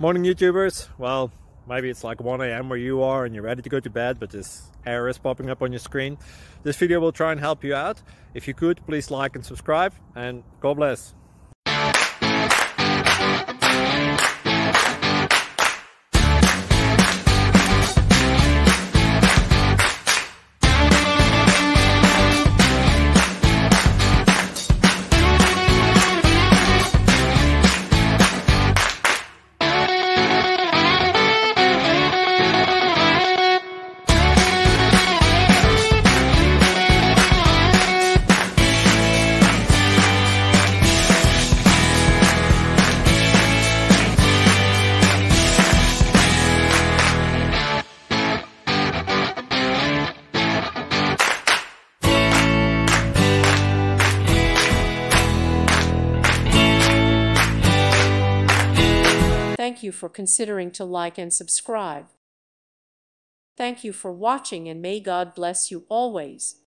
Morning YouTubers. Well, maybe it's like 1 a.m. where you are and you're ready to go to bed, but this error is popping up on your screen. This video will try and help you out. If you could, please like and subscribe, and God bless. Thank you for considering to like and subscribe. Thank you for watching, and may God bless you always.